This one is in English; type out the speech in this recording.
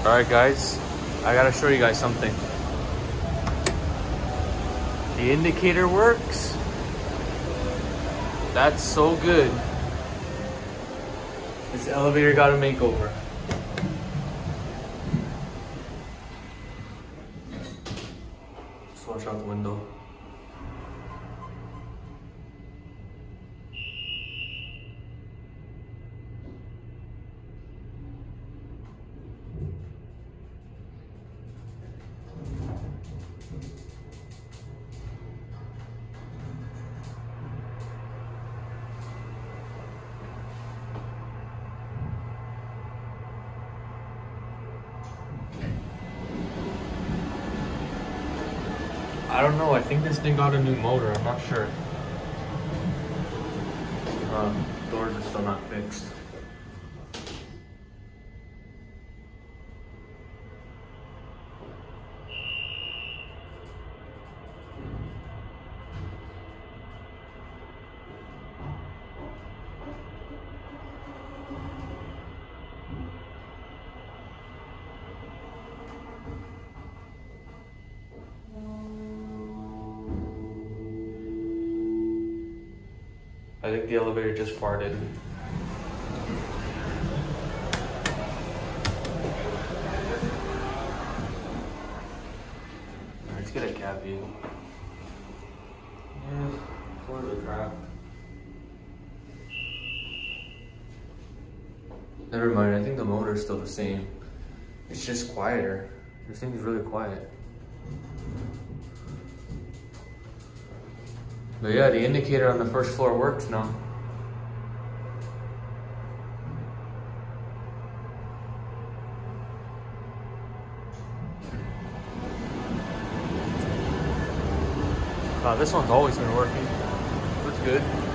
Alright guys, I gotta show you guys something. The indicator works. That's so good. This elevator got a makeover. Just watch out the window. I don't know, I think this thing got a new motor, I'm not sure. Doors are still not fixed. I think the elevator just farted. Alright, let's get a cab view. Yeah, floors are crap. Never mind, I think the motor's still the same. It's just quieter. This thing is really quiet. But yeah, the indicator on the first floor works now. This one's always been working. Looks good.